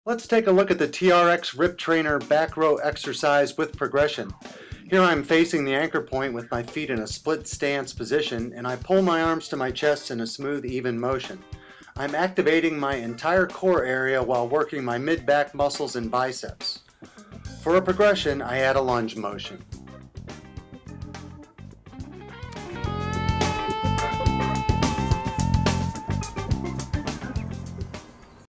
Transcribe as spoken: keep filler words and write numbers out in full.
Let's take a look at the T R X Rip Trainer back row exercise with progression. Here I'm facing the anchor point with my feet in a split stance position, and I pull my arms to my chest in a smooth, even motion. I'm activating my entire core area while working my mid-back muscles and biceps. For a progression, I add a lunge motion.